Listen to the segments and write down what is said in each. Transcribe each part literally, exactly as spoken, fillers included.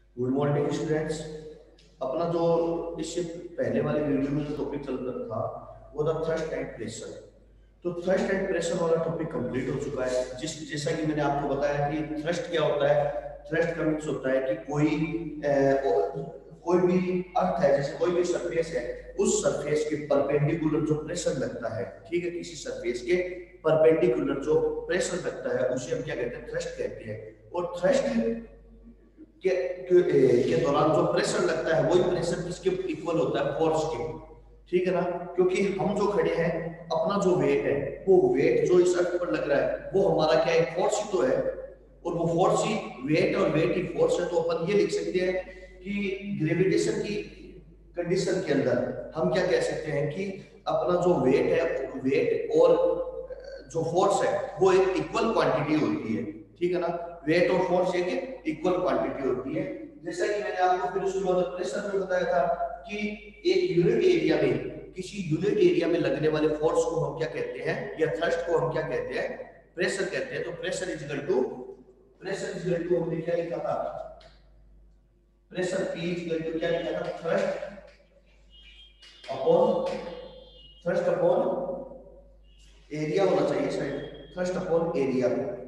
Good morning students. अपना जो इससे पहले वाले वीडियो में जो टॉपिक चल रहा था वो था थ्रस्ट एंड प्रेशर। तो थ्रस्ट एंड प्रेशर वाला टॉपिक कंप्लीट हो चुका है। जिस जैसा कि मैंने आपको बताया कि थ्रस्ट क्या होता है। थ्रस्ट का मीन्स होता है कि कोई ए, कोई भी अर्थ है, जैसे कोई भी सरफेस है, उस सरफेस के परपेंडिकुलर जो प्रेशर लगता है, ठीक है, किसी सरफेस के परपेंडिकुलर जो प्रेशर लगता है उसे हम क्या कहते हैं, थ्रस्ट कहते हैं। और थ्रस्ट के, के, के दौरान जो प्रेशर लगता है वही प्रेशर किसके इक्वल होता है, फोर्स के। ठीक है ना, क्योंकि हम जो खड़े हैं, अपना जो वेट है, वो वेट जो इस अर्थ पर लग रहा है वो हमारा क्या है, फोर्स ही तो है। और वो फोर्स ही वेट और वेट ही फोर्स है। तो अपन ये लिख सकते हैं कि ग्रेविटेशन की कंडीशन के अंदर हम क्या कह सकते हैं कि अपना जो वेट है, वेट और जो फोर्स है वो एक इक्वल क्वांटिटी होती है। ठीक है ना, वेट और फोर्स एक इक्वल क्वांटिटी होती है। जैसा कि मैंने आपको फिर उसके बाद प्रेशर में बताया था कि एक यूनिट एरिया में, किसी यूनिट एरिया में लगने वाले फोर्स को हम क्या कहते हैं, या थ्रस्ट को हम क्या कहते हैं, प्रेशर कहते हैं। तो pressure is equal to pressure is equal to हमने क्या लिखा था, pressure P is equal to क्या लिखा था, thrust upon thrust upon area होना चाहिए शायद, थ्रस्ट अपॉन एरिया,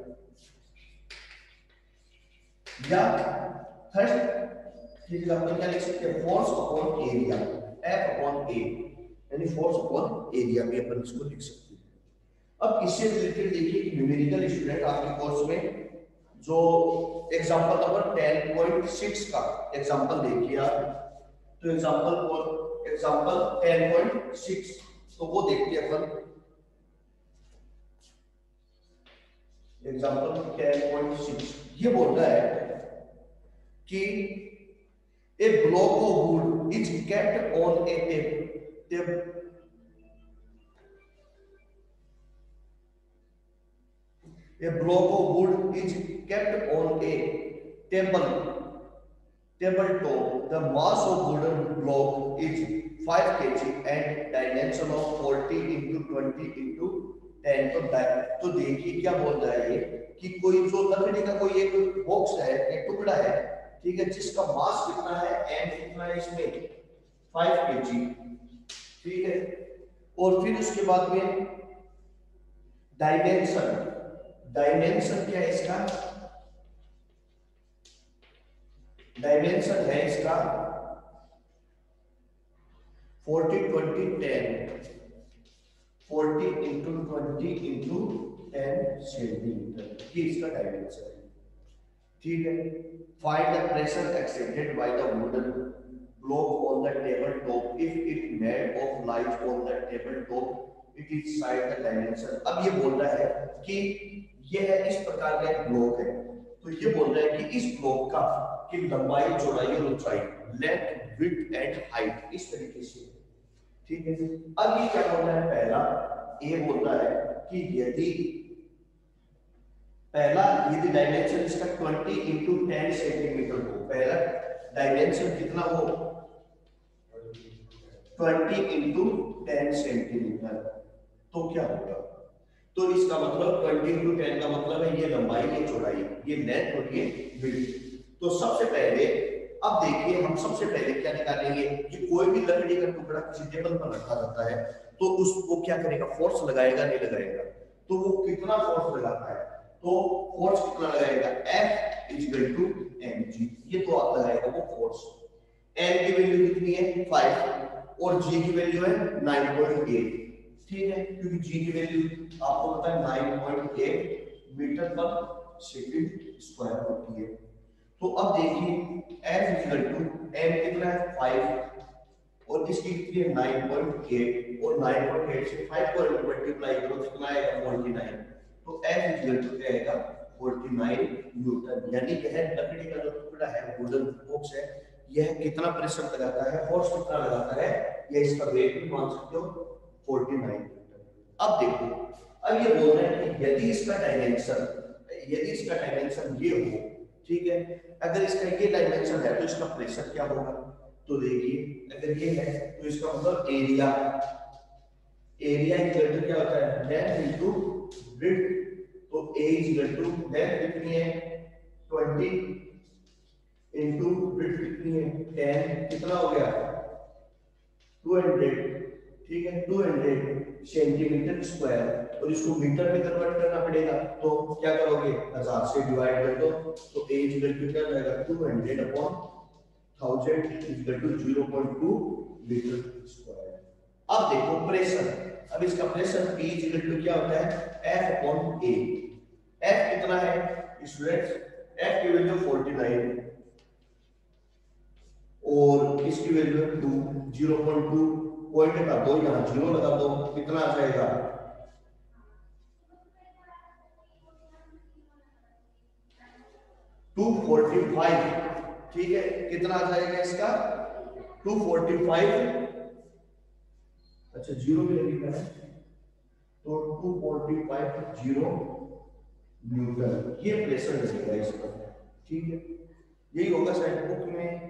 या थ्रस्ट ठीक है, अपन क्या लिख सकते हैं, force upon area, F upon A, यानी फोर्स अपॉन एरिया में अपन इसको लिख सकते हैं। अब इससे रिलेटेड देखिए कि न्यूमेरिकल स्टूडेंट आपके कोर्स में जो example number ten point six का एग्जांपल देखिए आप। तो example example ten point six, तो वो देखते हैं अपन। एग्जांपल टेन पॉइंट सिक्स ये बोलता है कि a block of wood is kept on a table a block of wood is kept on a table tabletop. The mass of wooden block is five kilograms and dimension of forty into twenty into ten। तो तो देखिए क्या बोल रहा है ये कि कोई जो लकड़ी का कोई एक बॉक्स है, एक टुकड़ा है, ठीक है, जिसका मास कितना है, एम कितना है इसमें, फाइव केजी। ठीक है, और फिर उसके बाद में डायमेंशन, डायमेंशन क्या है इसका, डायमेंशन है इसका forty twenty ten, forty into twenty into ten centimetre, ये इसका डायमेंशन है। ठीक है, find the pressure exerted by the wooden block on the table top if it made of light on the table top it is side the dimension। अब ये बोल रहा है कि ये है इस प्रकार का एक ब्लॉक है, तो ये बोल रहा है कि इस ब्लॉक का की लंबाई, चौड़ाई और ऊंचाई, लेंथ, विड्थ एंड हाइट इस तरीके से। ठीक है, अब ये क्या बोल रहा है, पहला ए बोल रहा है कि यदि पहला यदि डायमेंशन इसका ट्वेंटी इंटू टेन सेंटीमीटर हो, पहला डायमेंशन कितना हो, ट्वेंटी इंटू टेन सेंटीमीटर, तो क्या होगा, तो इसका मतलब ट्वेंटी इंटू टेन का मतलब है ये लंबाई, ये चौड़ाई, ये लेंथ और ये विड्थ। तो सबसे पहले अब देखिए हम सबसे पहले क्या निकालेंगे कि कोई भी लकड़ी का टुकड़ा किसी टेबल पर रखा जाता है तो उसको क्या करेगा, फोर्स लगाएगा नहीं लगाएगा, तो वो कितना फोर्स लगाता है, तो फोर्स कितना लगाएगा, F is equal to mg, ये तो आप लगाएगा वो फोर्स। m की वैल्यू कितनी है, फाइव, और g की वैल्यू है नाइन पॉइंट एट। ठीक है, क्योंकि g की वैल्यू आपको पता है nine point eight metre per second square होती है। तो अब देखिए F is equal to m कितना है, फाइव, और इसकी कितनी है नाइन पॉइंट एट, और नाइन पॉइंट एट से फाइव को मल्टीप्लाई करो तो कितना आएगा, फोर्टी नाइन। तो F इज इक्वल टू क्या आएगा, फोर्टी नाइन न्यूटन। यानी यह लकड़ी का जो टुकड़ा है, वुडन बॉक्स है, यह कितना प्रेशर लगाता है, फोर्स कितना लगाता है, यह इसका वेट भी मान सकते हो, फोर्टी नाइन न्यूटन। अब देखो, अब ये बोल रहे हैं कि यदि इसका डायमेंशन यदि इसका डायमेंशन ये हो, ठीक है, अगर इसका ये डायमेंशन है तो इसका प्रेशर क्या होगा, तो देखिए अगर ये है तो इसका मतलब एरिया, एरिया इक्वल टू क्या होता है, लेंथ इनटू विड्थ। तो A is equal to length कितनी है, ट्वेंटी, इंटू विड्थ कितनी है टेन, कितना हो गया टू हंड्रेड, ठीक है टू हंड्रेड सेंटीमीटर स्क्वायर, और इसको मीटर में कन्वर्ट करना पड़ेगा, तो क्या करोगे हजार से डिवाइड कर दो, तो a इक्वल टू क्या जाएगा two hundred upon thousand equal to zero point two metre square. अब देखो प्रेशर, अब इसका प्रेशर P इक्वल टू क्या होता है F अपॉन A। F कितना है स्टूडेंट्स, F की वैल्यू फोर्टी नाइन और इसकी वैल्यू है two, zero point two point का दो यहाँ जीरो लगा दो, कितना आ जाएगा टू फोर्टी फाइव, ठीक है कितना आ जाएगा इसका टू फोर्टी फाइव, अच्छा जीरो भी लगेगा तो two forty five zero newton, ये प्रेशर लगेगा इसका, ठीक है यही होगा शायद बुक में,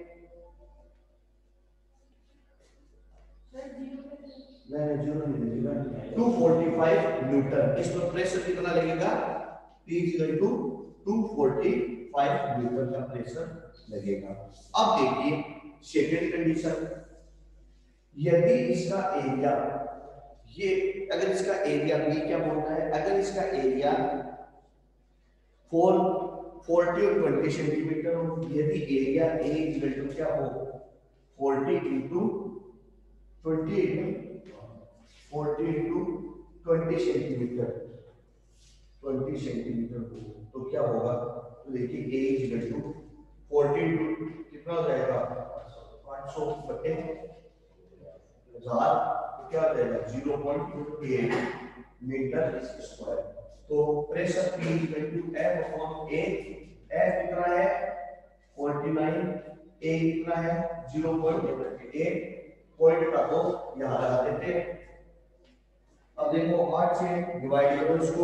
नहीं जीरो नहीं लगेगा, टू फोर्टी फाइव न्यूटन, इसमें प्रेशर कितना लगेगा P equal to two forty five newton का प्रेशर लगेगा। अब देखिए सेकंड कंडीशन, यदि इसका एरिया, ये अगर इसका एरिया B क्या बोलता है, अगर इसका एरिया फोर फोर्टी और ट्वेंटी सेंटीमीटर हो, यदि एरिया A इक्वल टू क्या हो forty into twenty forty into twenty centimetre, twenty centimetre हो तो क्या होगा, तो देखिए A equal to forty into कितना हो जाएगा आठ सौ बटे हजार, तो क्या हो जाएगा zero point eight metre square. तो pressure P equal to F upon A, F कितना है फोर्टी नाइन, A कितना है जीरो पॉइंट एट, पॉइंट का दो यहाँ लगा देते हैं। अब देखो आठ से डिवाइड करो इसको,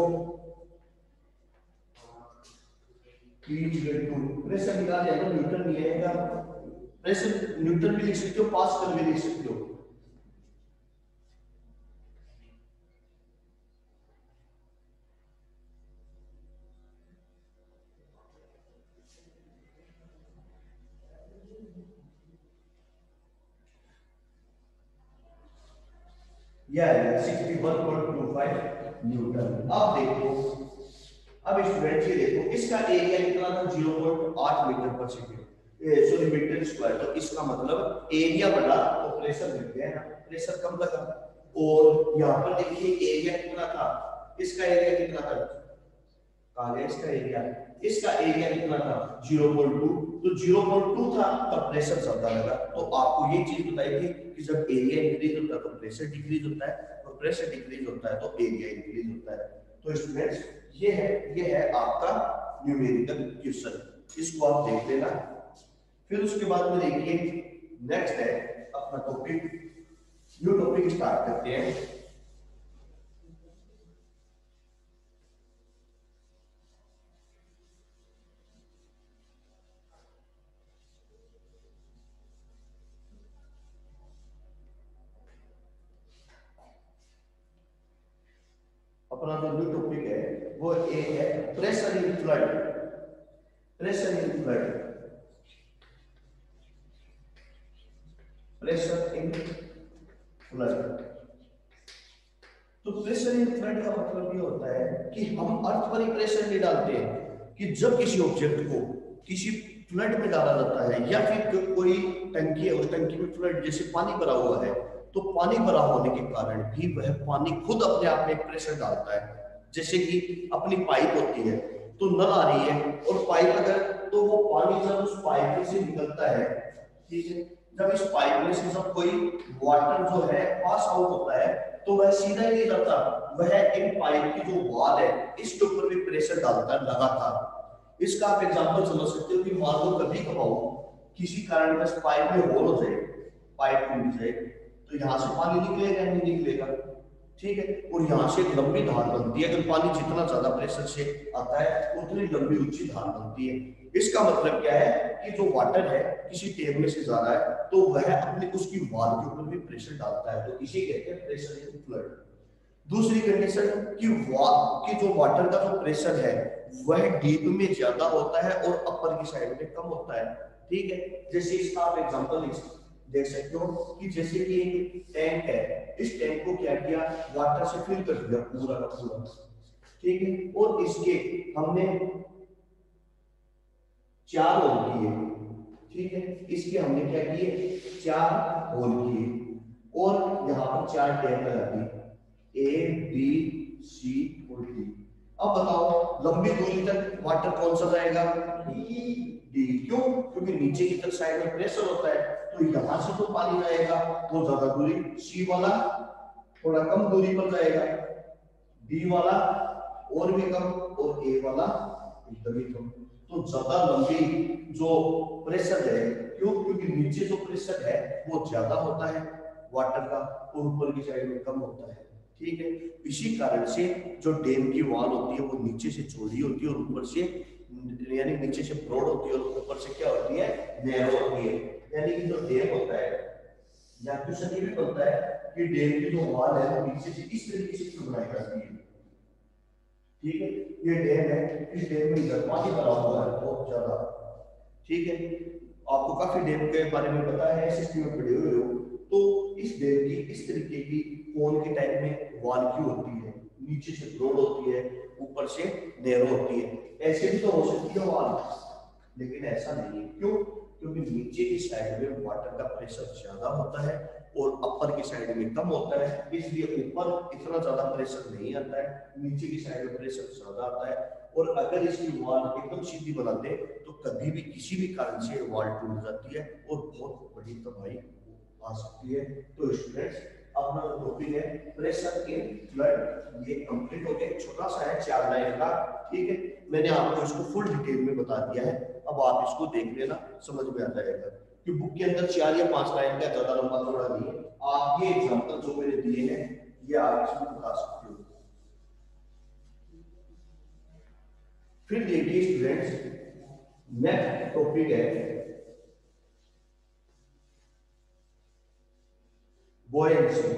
P इक्वल टू प्रेशर निकाल जाएगा न्यूटन मिलेगा, प्रेशर न्यूटन भी लिख सकते हो पास्कल भी लिख सकते हो, यह sixty one point two five newton. अब देखो, अब स्टूडेंट ये देखो इसका एरिया कितना था zero point eight metre per second, sorry metre square, तो इसका मतलब एरिया बढ़ा तो प्रेशर बढ़ गया ना, प्रेशर कम लगा। और यहाँ पर देखिए एरिया कितना था, इसका एरिया कितना था, कहा गया इसका एरिया, इसका एरिया कितना था जीरो पॉइंट टू, तो जीरो पॉइंट टू था तब प्रेशर ज्यादा लगा। तो आपको ये चीज बताई थी कि जब एरिया इंक्रीज होता है तो प्रेशर डिक्रीज होता है, और प्रेशर डिक्रीज होता है तो एरिया इंक्रीज होता है। तो स्टूडेंट्स ये है ये है आपका न्यूमेरिकल क्वेश्चन, इसको आप देख लेना। फिर उसके बाद में देखिए नेक्स्ट है अपना टॉपिक, न्यू टॉपिक स्टार्ट करते हैं। अपना जो न्यू टॉपिक है वो ए है pressure in fluid, pressure in fluid, pressure in fluid. तो प्रेशर इन फ्लड का मतलब ये होता है कि हम अर्थ पर ही प्रेशर नहीं डालते हैं, कि जब किसी ऑब्जेक्ट को किसी फ्लड में डाला जाता है या फिर कोई टंकी है, उस टंकी में फ्लड जैसे पानी भरा हुआ है, तो पानी भरा होने के कारण भी वह पानी खुद अपने आप में एक प्रेशर डालता है। जैसे कि अपनी पाइप होती है तो नल आ रही है और पाइप अगर, तो वो पानी जब उस पाइप में से निकलता है, ठीक है, जब इस पाइप में से जब कोई वाटर जो है पास आउट होता है तो वह सीधा ही नहीं जाता, वह एक पाइप की जो वॉल है इसके ऊपर भी प्रेशर डालता है लगातार। इसका आप एग्जांपल समझ सकते हो कि मान लो कभी कभाऊ किसी कारणवश पाइप में होल हो जाए, पाइप टूट जाए, तो यहाँ से पानी निकलेगा नहीं निकलेगा, ठीक है, और यहाँ से लंबी धार बनती है। अगर पानी जितना ज्यादा प्रेशर से आता है उतनी लंबी ऊंची धार बनती है। इसका मतलब क्या है कि जो वाटर है किसी टेप में से जा रहा है तो वह अपने उसकी वॉल के ऊपर भी प्रेशर डालता है, तो इसे कहते हैं प्रेशर इन फ्लड। दूसरी कंडीशन कि कि जो वाटर का जो प्रेशर है वह डीप में ज्यादा होता है और अपर की साइड में कम होता है। ठीक है, जैसे इसका आप एग्जांपल देख सकते हो कि जैसे कि एक टैंक है, इस टैंक को क्या किया, वाटर से फिल कर दिया पूरा का पूरा। ठीक है, और इसके हमने चार होल किए। ठीक है, इसके हमने क्या किए, चार होल किए और यहाँ पर चार टैंक लगा दिए, ए बी सी और डी। अब बताओ लंबी दूरी तक वाटर कौन सा जाएगा, डी। क्यों, क्योंकि नीचे की तरफ साइड में प्रेशर होता है, तो यहां से तो पानी जाएगा वो ज्यादा दूरी, सी वाला थोड़ा कम दूरी पर जाएगा, बी वाला और भी कम, और ए वाला एकदम ही कम। तो ज्यादा लंबी जो प्रेशर है, क्यों, क्योंकि नीचे जो प्रेशर है वो ज्यादा होता है वाटर का और ऊपर की साइड में कम होता है। ठीक है, इसी कारण से जो डैम की वॉल होती है वो नीचे से चौड़ी होती है और ऊपर से यानी नीचे से ब्रॉड होती है और ऊपर से क्या होती है, नैरो होती है। यानी कि जो डैम होता है या क्वेश्चन ये भी बनता है कि डैम की जो वॉल है वो नीचे से इस तरीके से क्यों बनाई जाती है। ठीक है, ये डैम है, इस डैम में इधर पानी भरा हुआ है बहुत ज्यादा। ठीक है, आपको काफी डैम के बारे में पता है, एसएसटी में पढ़े हुए हो। तो इस डैम की इस तरीके की कोन के टाइप में वॉल क्यों होती है, नीचे से ब्रॉड होती है ऊपर से नैरो होती है। ऐसे भी तो हो सकती है वॉल, लेकिन ऐसा नहीं है। क्यों, क्योंकि नीचे की साइड में वाटर का प्रेशर ज्यादा होता है और अपर की साइड में कम होता है, इसलिए ऊपर इतना ज्यादा प्रेशर नहीं आता है, नीचे की साइड में प्रेशर ज्यादा आता है। और अगर इसकी वॉल एकदम सीधी बनाते तो कभी भी किसी भी कारण से वॉल टूट जाती है और बहुत बड़ी तबाही आ सकती है। तो स्टूडेंट्स अपना टॉपिक है प्रेशर इन फ्लड, ये कंप्लीट हो गया, छोटा सा है चार लाइन का। ठीक है, मैंने आपको इसको फुल डिटेल में बता दिया है, अब आप इसको देख लेना, समझ में आ जाएगा कि बुक के अंदर चार या पांच लाइन का ज्यादा लंबा थोड़ा नहीं है। आप ये एग्जांपल जो मैंने दिए हैं ये आप इसमें बता सकते हो। फिर देखिए स्टूडेंट्स, नेक्स्ट टॉपिक है बुओयंसी।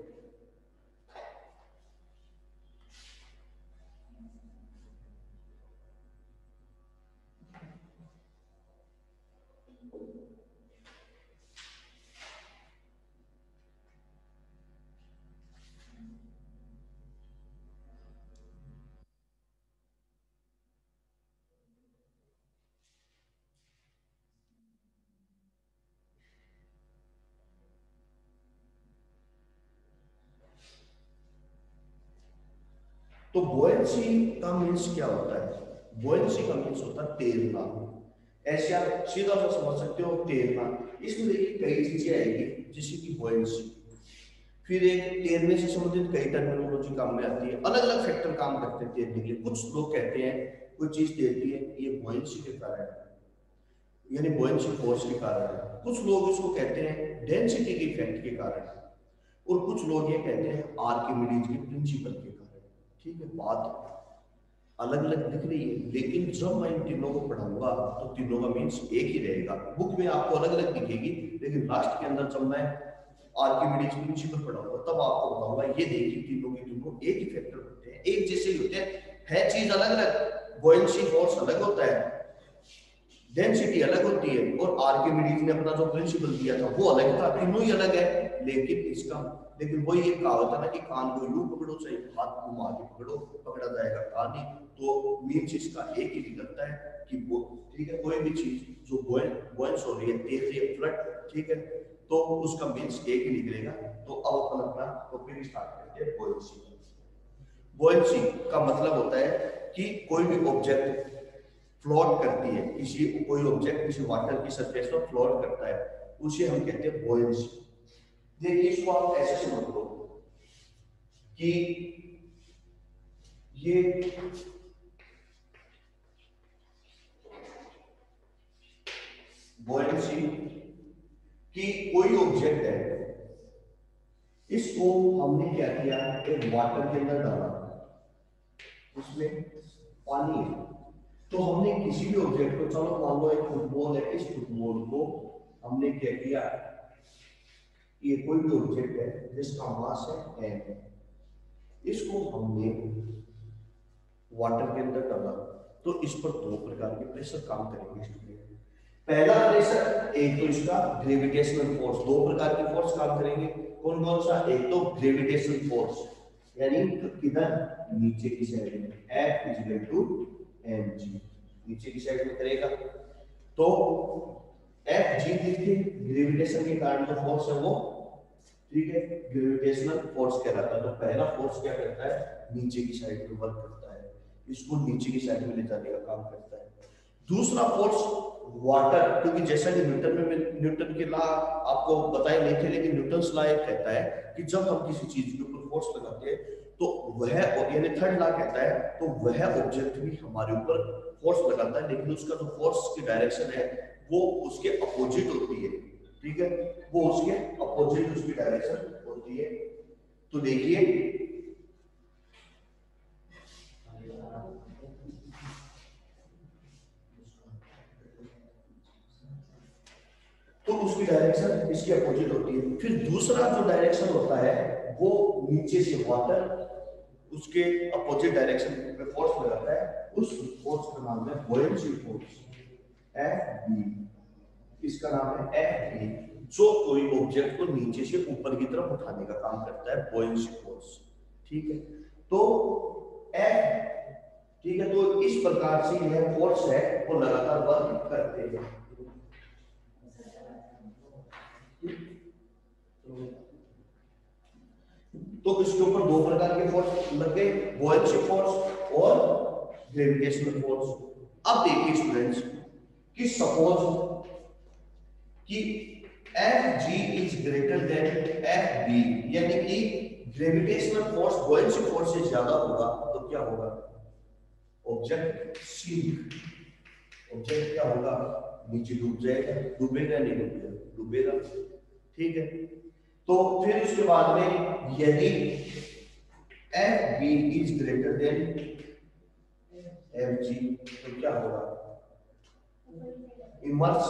तो बुओयंसी का मीन्स क्या होता है, बुओयंसी का मीन्स होता है तैरना। ऐसे आप सीधा सा समझ सकते हो तैरना। इसमें देखिए कई चीजें आएगी जैसे कि बुओयंसी, फिर एक तैरने से संबंधित कई टर्मिनोलॉजी काम में आती है, अलग अलग फैक्टर काम करते हैं तैरने के लिए। कुछ लोग कहते हैं कोई चीज तैरती है ये बुओयंसी के कारण है, यानी बुओयंसी फोर्स के कारण है। कुछ लोग इसको कहते हैं डेंसिटी के इफेक्ट के कारण, और कुछ लोग ये कहते हैं आर्किमिडीज के प्रिंसिपल के कारण। ठीक है, बात अलग अलग दिख रही है, लेकिन जब मैं इन तीनों को पढ़ाऊंगा तो तीनों का मीन्स एक ही रहेगा। बुक में आपको अलग अलग दिखेगी, लेकिन लास्ट के अंदर जब मैं आर्किमिडीज प्रिंसिपल पढ़ाऊंगा तब आपको बताऊंगा ये देखिए तीनों के तीनों एक ही फैक्टर होते हैं, एक जैसे ही होते हैं, है चीज अलग अलग, बुओयंसी फोर्स अलग होता है, डेंसिटी अलग होती है, और आर्किमिडीज ने अपना जो प्रिंसिपल दिया था वो अलग था, तीनों ही अलग है। लेकिन इसका लेकिन वही एक कहावत है ना कि कान को यूं पकड़ो चाहे हाथ घुमा के पकड़ो, पकड़ा जाएगा कान ही। तो मीन्स इसका एक ही निकलता है कि वो, ठीक है, कोई भी चीज जो बोइल बोइल्स हो रही है, तेज रही है, फ्लड, ठीक है, तो उसका मीन्स एक ही निकलेगा। तो अब अपन अपना टॉपिक स्टार्ट करते हैं बोइल्सी। बोइल्सी का मतलब होता है कि कोई भी ऑब्जेक्ट फ्लोट करती है, किसी कोई ऑब्जेक्ट किसी वाटर की सरफेस पर फ्लोट करता है, उसे हम कहते हैं बुओयंसी। देखिए इसको आप ऐसे समझ लो कि ये बुओयंसी कि कोई ऑब्जेक्ट है, इसको हमने क्या किया, एक वाटर के अंदर डाला, उसमें पानी है, तो हमने किसी भी ऑब्जेक्ट को, चलो मान लो एक फुटबॉल है, इस फुटबॉल को हमने क्या किया, ये कोई भी ऑब्जेक्ट है जिसका मास है एम, इसको हमने वाटर के अंदर डाला, तो इस पर दो प्रकार के प्रेशर काम करेंगे स्टूडेंट। पहला प्रेशर, एक तो इसका ग्रेविटेशनल फोर्स, दो प्रकार के फोर्स काम करेंगे। कौन कौन सा? एक तो ग्रेविटेशनल फोर्स, यानी किधर? नीचे की साइड में, F is equal to mg, नीचे की साइड में करेगा। तो एफ जी लिखते, ग्रेविटेशन के कारण जो फोर्स है वो, ठीक है, ग्रेविटेशनल फोर्स कहलाता है। तो पहला फोर्स क्या करता है? नीचे की साइड में वर्क करता है, इसको नीचे की साइड में ले जाने का काम करता है। दूसरा फोर्स वाटर, क्योंकि जैसा कि न्यूटन में न्यूटन के लॉ आपको बताए नहीं थे, लेकिन न्यूटन लॉ एक कहता है कि जब हम किसी चीज के ऊपर फोर्स लगाते हैं तो वह, यानी थर्ड लॉ कहता है, तो वह ऑब्जेक्ट भी हमारे ऊपर फोर्स लगाता है, लेकिन उसका जो फोर्स की डायरेक्शन है वो उसके अपोजिट होती है, ठीक है, वो उसके अपोजिट उसकी डायरेक्शन होती है। तो देखिए, तो उसकी डायरेक्शन इसके अपोजिट होती है। फिर दूसरा जो डायरेक्शन होता है वो नीचे से वाटर उसके अपोजिट डायरेक्शन में फोर्स लगाता है, उस फोर्स का नाम है बुओयेंसी फोर्स, एफ बी। इसका नाम है एफ बी, जो कोई ऑब्जेक्ट को नीचे से ऊपर की तरफ उठाने का काम करता है, बुओयेंसी फोर्स, ठीक है। तो एफ, ठीक है, तो इस प्रकार से यह फोर्स है वो लगातार वर्क करते हैं। तो इसके ऊपर दो प्रकार के फोर्स लग गए, बुओयेंसी फोर्स और ग्रेविटेशनल फोर्स। अब देखिए स्टूडेंट्स कि सपोज कि F G is greater than F B, यानी कि ग्रेविटेशनल फोर्स बुओयेंसी फोर्स से ज्यादा होगा, तो क्या होगा? ऑब्जेक्ट सिंक, ऑब्जेक्ट क्या होगा? नीचे डूब जाएगा, डूबेगा नहीं डूबेगा, डूबेगा, ठीक है। तो फिर उसके बाद में यदि F B is greater than F G, तो क्या होगा? इमर्स,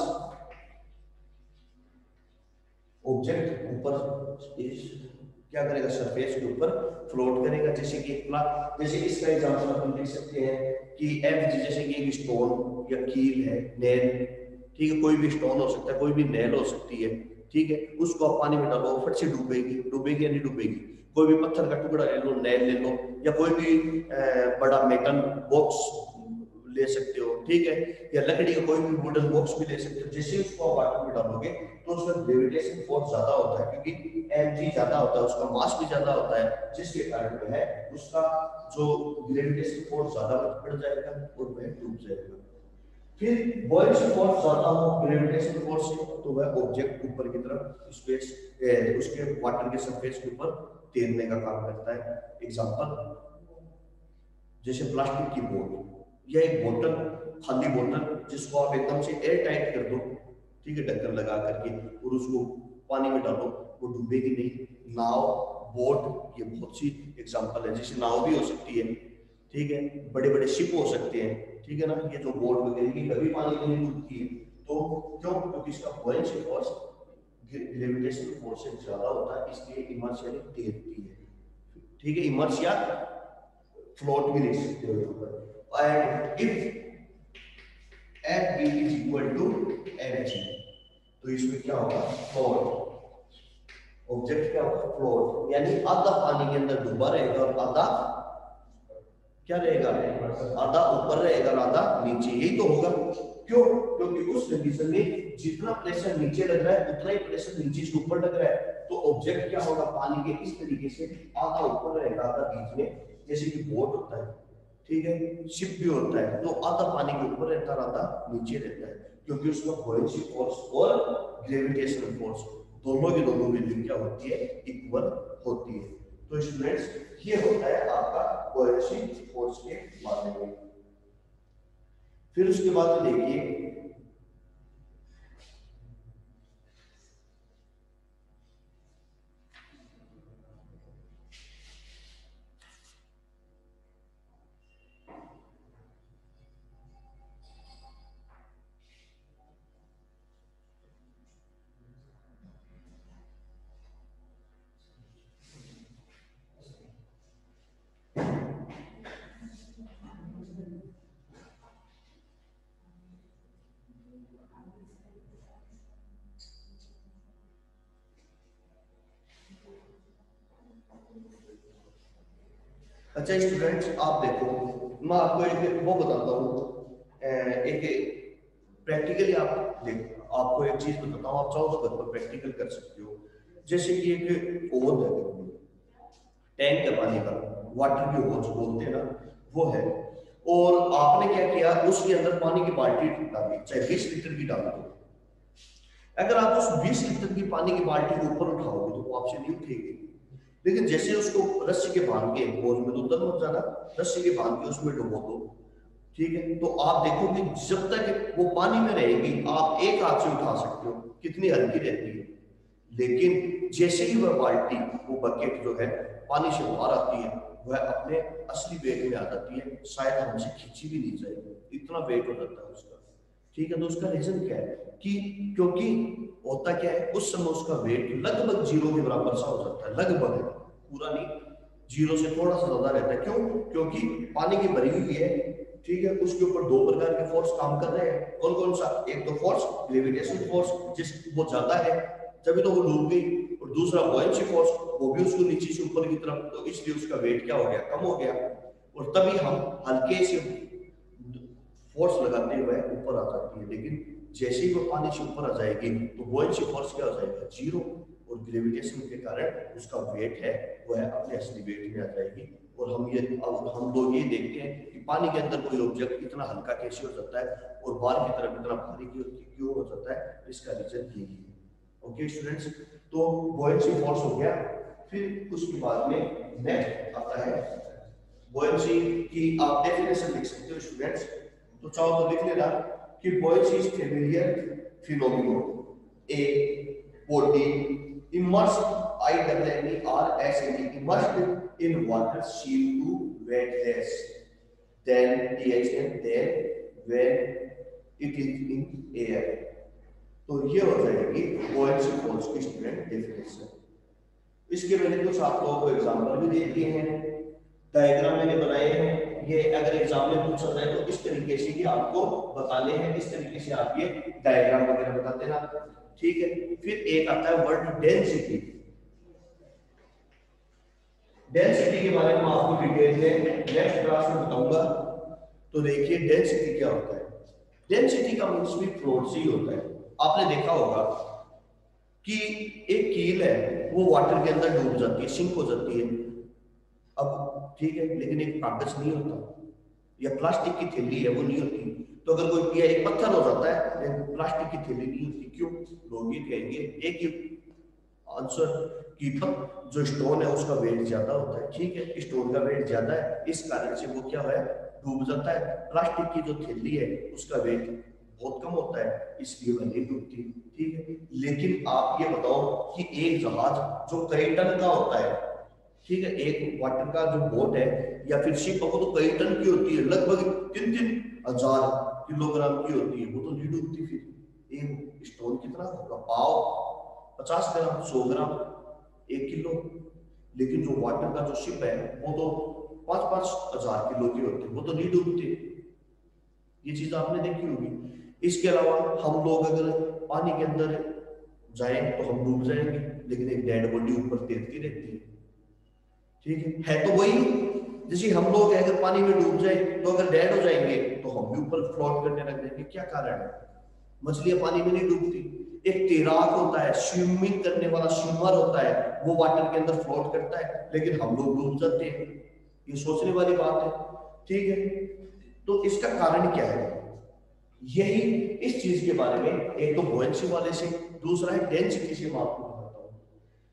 ऑब्जेक्ट ऊपर इस क्या करेगा? सरफेस के ऊपर फ्लोट करेगा। जैसे कि जैसे इसका एग्जांपल अपन देख सकते हैं कि एफ जी जैसे कि एक स्टोन या कील है, नेल, ठीक है, कोई भी स्टोन हो सकता है, कोई भी नेल हो सकती है, ठीक है, उसको आप पानी में डालो, फट से डूबेगी, डूबेगी या नहीं डूबेगी? कोई भी पत्थर का टुकड़ा ले लो, नेल ले लो, या कोई भी बड़ा मेटल बॉक्स ले सकते हो, ठीक है, या लकड़ी का कोई भी वुडन बॉक्स भी ले सकते हो। जैसे उसको वाटर में डालोगे तो उसका ग्रेविटेशन फोर्स ज्यादा होता है, क्योंकि एमजी ज्यादा होता है, उसका मास भी ज्यादा होता है, जिसके कारण जो है उसका जो ग्रेविटेशन फोर्स ज्यादा बढ़ जाएगा और वह डूब जाएगा। फिर बुओयेंसी फोर्स ज्यादा हो ग्रेविटेशन फोर्स से, तो वह ऑब्जेक्ट ऊपर की तरफ स्पेस उसके वाटर के सरफेस के ऊपर तैरने का काम करता है। एग्जांपल, जैसे प्लास्टिक की बोतल या एक बोतल, खाली बोतल, जिसको आप एकदम से एयर टाइट कर दो, ठीक है, ढक्कन लगा करके, और उसको पानी में डालो, वो डूबेगी नहीं। नाव, बोट, ये बहुत सी एग्जांपल है। जैसे नाव भी हो सकती है, ठीक है, बड़े बड़े शिप हो सकते हैं, ठीक है ना, ये जो बोट वगैरह की कभी पानी में नहीं डूबती है। तो क्यों? क्योंकि इसका बुओयेंसी फोर्स ग्रेविटेशनल फोर्स से ज्यादा होता है, इसलिए इमर्स यानी तैरती है, ठीक है, इमर्स या फ्लोट भी लिख सकते हो यहाँ पर। And if F B is equal to F G, तो इसमें क्या होगा? फ्लोट, ऑब्जेक्ट क्या होगा? फ्लोट, यानी आधा पानी के अंदर डूबा रहेगा और आधा क्या रहेगा? आधा ऊपर रहेगा और आधा नीचे। यही तो होगा। क्यों? क्योंकि उस कंडीशन में जितना प्रेशर नीचे लग रहा है उतना ही प्रेशर नीचे से ऊपर लग रहा है, तो ऑब्जेक्ट क्या होगा? पानी के इस तरीके से आधा ऊपर रहेगा आधा बीच में, जैसे कि बोट होता है, ठीक है, शिप भी होता है, तो आधा पानी के ऊपर रहता है आधा नीचे रहता है, क्योंकि उसका बुओयेंसी फोर्स और ग्रेविटेशनल फोर्स दोनों की दोनों वैल्यू क्या होती है? इक्वल होती है। तो स्टूडेंट्स ये होता है आपका बुओयेंसी फोर्स के बारे में। फिर उसके बाद देखिए अच्छा स्टूडेंट्स, आप देखो, मैं आपको एक वो बताता हूँ, एक प्रैक्टिकली आप देखो, आपको एक चीज बताता हूँ, आप चाहो तो घर पर प्रैक्टिकल कर सकते हो। जैसे कि एक ओवन है, टैंक है पानी का, वाटर की होज बोलते हैं ना, वो है। और आपने क्या किया, उसके अंदर पानी की बाल्टी डाली, चाहे बीस लीटर की डाल दो। अगर आप उस बीस लीटर की पानी की बाल्टी को ऊपर उठाओगे तो वो आपसे नहीं उठेगी। लेकिन जैसे उसको रस्सी के बांध के, होज में तो उतर मत जाना, रस्सी के बांध के उसमें डुबो दो, ठीक है, तो आप देखो कि जब तक वो पानी में रहेगी आप एक हाथ से उठा सकते हो, कितनी हल्की रहती है। लेकिन जैसे ही वह बाल्टी, वो बकेट जो है पानी से बाहर आती है, वह अपने असली वेट में आ जाती है, शायद हमसे खींची भी नहीं जाएगी, इतना वेट हो जाता है उसका। ठीक है, तो उसका रीजन क्या है कि क्योंकि होता क्या है, उस समय उसका वेट लगभग जीरो के बराबर सा हो जाता है, लगभग, पूरा नहीं, जीरो से थोड़ा सा ज्यादा रहता है। क्यों? क्योंकि पानी की भरी हुई है, ठीक है, उसके ऊपर दो प्रकार के फोर्स काम कर रहे हैं। कौन कौन सा? एक तो फोर्स ग्रेविटेशन फोर्स, जिस वो ज्यादा है तभी तो वो डूब गई, और दूसरा बॉयंसी फोर्स, वो भी उसको नीचे से ऊपर की तरफ, तो इसलिए उसका वेट क्या हो गया, कम हो गया, और तभी हम हल्के से फोर्स लगाते हुए ऊपर आ जाती है। लेकिन जैसे ही वो पानी से ऊपर आ जाएगी तो बॉयंसी फोर्स क्या हो जाएगा, जीरो, और ग्रेविटेशन के कारण उसका वेट है वो है अपने असली वेट में आ जाएगी। और हम ये अब हम लोग ये देखते हैं कि पानी के अंदर कोई ऑब्जेक्ट इतना हल्का कैसे हो जाता है और बाहर की तरफ इतना भारी क्यों हो जाता है, इसका रीजन यही है। ओके स्टूडेंट्स, तो बॉयंसी फोर्स हो गया। फिर उसके बाद में नेक्स्ट आता है बॉयंसी की, आप डेफिनेशन लिख सकते हो स्टूडेंट्स, तो चाहो तो लिख लेना कि buoyancy is familiar phenomenon, a body immersed, I N N E R S E D, immersed in water seem to weigh less than the extent then when it is in air। तो ये हो जाएगी buoyancy force की student definition. इसके मैंने कुछ आप लोगों को एग्जांपल भी दे दिए हैं, डायग्राम मैंने बनाए हैं। ये अगर एग्जाम में पूछा जाए तो इस तरीके से ही आपको बताने हैं, इस तरीके से आप ये डायग्राम वगैरह बताते हैं, ठीक है। फिर एक आता है वर्ड डेंसिटी। डेंसिटी के बारे में आपको डिटेल में नेक्स्ट क्लास में बताऊंगा। तो देखिए डेंसिटी क्या होता है। डेंसिटी का मींस भी फ्लोट से ही होता है। आपने देखा होगा कि एक कील है, वो वाटर के अंदर डूब जाती है, सिंक हो जाती है, अब ठीक है, लेकिन एक कागज नहीं होता, या प्लास्टिक की थैली है वो नहीं होती। तो अगर कोई या एक पत्थर हो जाता है लेकिन प्लास्टिक की थैली नहीं होती, क्यों? लोग ये कहेंगे एक ही आंसर कि जो स्टोन है उसका वेट ज्यादा होता है, ठीक है, स्टोन का वेट ज्यादा है, इस कारण से वो क्या है, डूब जाता है। प्लास्टिक की जो थैली है उसका वेट बहुत कम होता है, इसलिए वह नहीं डूबती, ठीक है। लेकिन आप ये बताओ कि एक जहाज जो कई टन का होता है, ठीक है, एक वाटर का जो बोट है या फिर शिप, वो तो कई टन की होती है, लगभग तीन तीन हजार किलोग्राम की होती है, वो तो नहीं डूबती। फिर एक स्टोन कितना होगा, पाव, पचास ग्राम, सौ ग्राम, एक किलो। लेकिन जो वाटर का जो शिप है वो तो पांच पांच हजार किलो की होती है, वो तो नहीं डूबते। ये चीज आपने देखी होगी। इसके अलावा हम लोग अगर पानी के अंदर जाए तो हम डूब जाएंगे, लेकिन एक डेड बॉडी ऊपर तैरती रहती है, ठीक है है तो वही। जैसे हम लोग अगर पानी में डूब जाए तो अगर डेड हो जाएंगे तो हम भी ऊपर फ्लोट करने लग जाएंगे। क्या कारण है? मछलियां पानी में नहीं डूबती, एक तैराक होता है, स्विमिंग करने वाला स्विमर होता है, वो वाटर के अंदर फ्लोट करता है, लेकिन हम लोग डूब जाते हैं। ये सोचने वाली बात है, ठीक है। तो इसका कारण क्या है? यही इस चीज के बारे में, एक तो बुओयंसी वाले से, दूसरा है डेंसिटी से। मैं आपको बताता हूं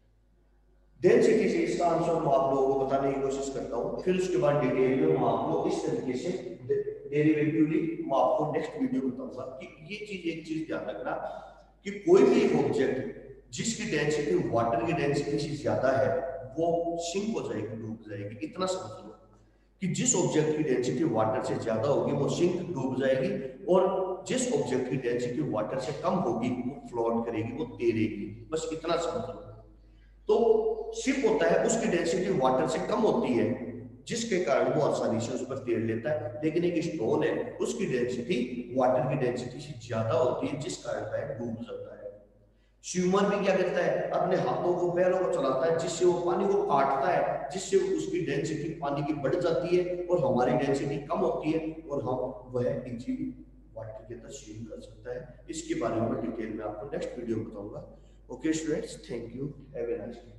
डेंसिटी से, इसका आंसर मैं आप लोगों को बताने की कोशिश करता हूं, फिर उसके बाद डिटेल में मैं आपको इस तरीके से डेरिवेटिवली मैं आपको नेक्स्ट वीडियो में बताऊंगा कि ये चीज, एक चीज ध्यान रखना कि कोई भी एक ऑब्जेक्ट जिसकी डेंसिटी वाटर की डेंसिटी से ज्यादा है वो सिंक हो जाएगी, डूब जाएगी। इतना समझ लो कि जिस ऑब्जेक्ट की डेंसिटी वाटर से ज्यादा होगी वो सिंक, डूब जाएगी, और जिस ऑब्जेक्ट की डेंसिटी वाटर से कम होगी वो फ्लोट करेगी, वो तैरेगी। बस इतना समझ लो। तो शिप होता है, उसकी डेंसिटी वाटर से कम होती है, जिसके कारण वो आसानी से उस पर तैर लेता है। लेकिन एक स्टोन है, उसकी डेंसिटी वाटर की डेंसिटी से ज्यादा होती है, जिस कारण वह डूब जाता है। स्विमर भी क्या करता है, अपने हाथों को पैरों को चलाता है, जिससे वो पानी को काटता है, जिससे उसकी डेंसिटी पानी की बढ़ जाती है और हमारी डेंसिटी कम होती है और हम वह इजीली वाटर के अंदर स्विम कर सकता है। इसके बारे में डिटेल में आपको नेक्स्ट वीडियो में बताऊंगा। Okay students, thank you, have a nice day.